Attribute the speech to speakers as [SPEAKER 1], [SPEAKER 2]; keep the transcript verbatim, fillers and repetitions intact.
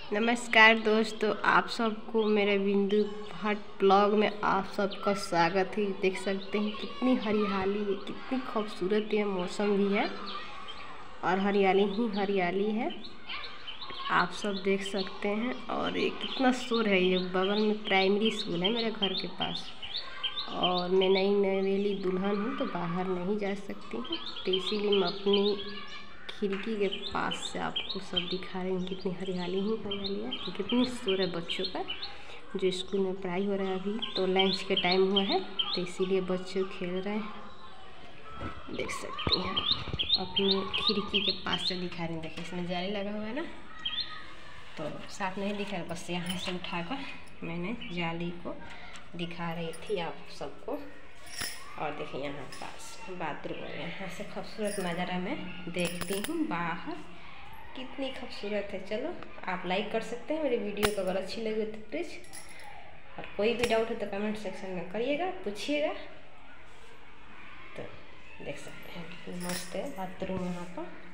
[SPEAKER 1] नमस्कार दोस्तों, आप सबको मेरे बिंदु भट्ट ब्लॉग में आप सबका स्वागत है। देख सकते हैं कितनी हरियाली है, कितनी खूबसूरत ये मौसम भी है और हरियाली ही हरियाली है। आप सब देख सकते हैं। और ये कितना शोर है। ये बगल में प्राइमरी स्कूल है मेरे घर के पास। और मैं नई नवेली दुल्हन हूँ तो बाहर नहीं जा सकती हूँ, तो इसीलिए मैं अपनी खिड़की के पास से आपको सब दिखा रही हूँ। कितनी हरियाली ही हरियाली है, कितनी शोर है बच्चों का। जो स्कूल में पढ़ाई हो रहा है, अभी तो लंच के टाइम हुआ है तो इसीलिए बच्चे खेल रहे हैं। देख सकते हैं, अपनी खिड़की के पास से दिखा रही हूँ। देखिए इसमें जाली लगा हुआ है ना, तो साफ नहीं दिखा है, बस यहाँ से उठाकर मैंने जाली को दिखा रही थी आप सबको। और देखिए यहाँ पास बाथरूम है, यहाँ से खूबसूरत नज़ारा मैं देखती हूँ बाहर। कितनी खूबसूरत है। चलो आप लाइक कर सकते हैं मेरी वीडियो को, अगर अच्छी लगी तो प्लीज़। और कोई भी डाउट है तो कमेंट सेक्शन में करिएगा, पूछिएगा। तो देख सकते हैं कितनी मस्त है बाथरूम यहाँ पर।